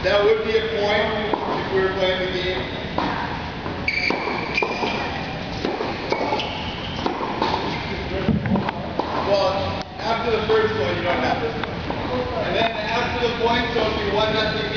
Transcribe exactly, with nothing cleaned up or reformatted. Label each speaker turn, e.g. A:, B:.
A: that would be a point if we were playing the game. Well, after the first one, you don't have this one. And then after the point, so if you won nothing